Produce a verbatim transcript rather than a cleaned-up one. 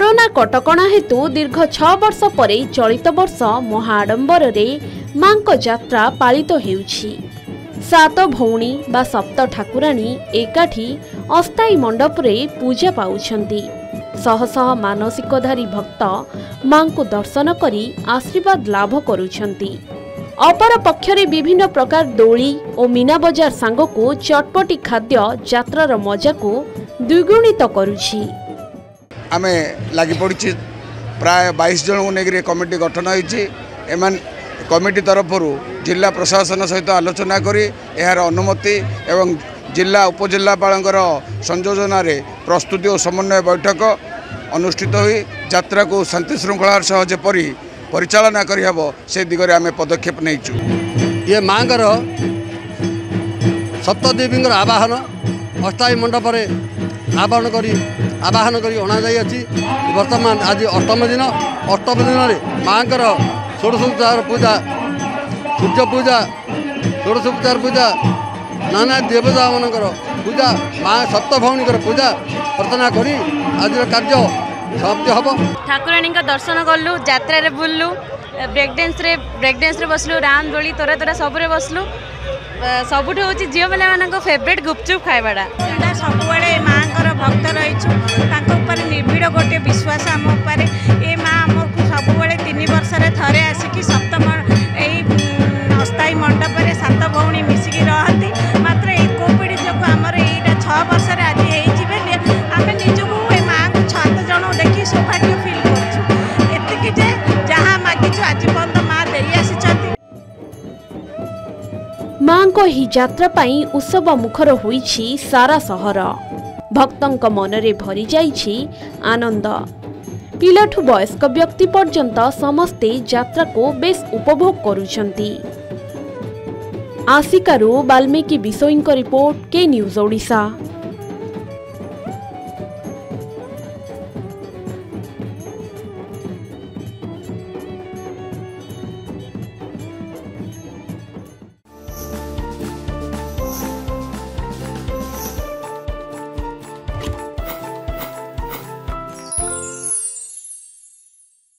Corona कटकणा हेतु दीर्घ छह वर्ष पर चलित वर्ष महाआडंबर मां यात्रा पालित हेउछि। सात भौणी बा सप्त ठाकुराणी एकाठी अस्थायी मंडप रे पूजा पाउछंती। शह शह मानसिकधारी भक्त मां को दर्शन करी आशीर्वाद लाभ करुछंती। अपर पक्षरे विभिन्न प्रकार दोली और मीना बजार सांग को चटपटी खाद्य यात्रार मजा को द्विगुणित करुछि। आमे लागि पड़ी प्राय बाईस जन को लेकर कमिटी गठन होती। कमिटी तरफ जिला प्रशासन सहित आलोचना करी यार अनुमति एवं जिला उपजिलापाल संयोजन प्रस्तुति और समन्वय बैठक अनुष्ठित हुई यात्रा को शांति श्रृंखलार सह जेपरी परिचालना करहब से दिगरे आमे पदक्षेप नहींचु। ये मांगर सप्तदेवी आवाहन अस्थायी मंडप आवाहन करी आवाहन करी अणा जाइए। वर्तमान आज अष्टम दिन अष्टम दिन में मांकर षोडशोपचार पूजा सूर्य पूजा षोडशोपचार पूजा नाना देवता मानकर पूजा माँ सप्तभौणी पूजा प्रार्थना करी आज कार्य समाप्ति हम। ठाकुराणी दर्शन कलु यात्रा रे बुल्लु ब्रेक डांस रे ब्रेक डांस रे बसलु राम दोली तोरा तोरा सब रे बसलु सबुठ हूँ झील मैंने फेवरेट गुपचुप खाइबाटा सब माँ भक्त रही निर्भीड़ गोटे विश्वास आम उपर ये माँ आमको सब तीन वर्ष थे आसिक सप्तम अस्थायी मंडप में सात भौणी मिसिकी रहती। मात्र ये कोविड जो आमर यहाँ छः वर्ष आज आम निजक माँ को छत जन देखी सौभाग्य फिल करके जहाँ मागिचु आज पर्यटन माँ दे आसी। मां को ही यात्रा पाई उत्सव मुखर होईछि सारा सहर। भक्तंक मनरे भरी जाइछि आनंद। पिलाठु वयस्क व्यक्ति पर्यंत समस्ते यात्रा को बेस उपभोग करुछंती। आसिकारु वाल्मीकि बिसोईंक रिपोर्ट के न्यूज ओडिशा।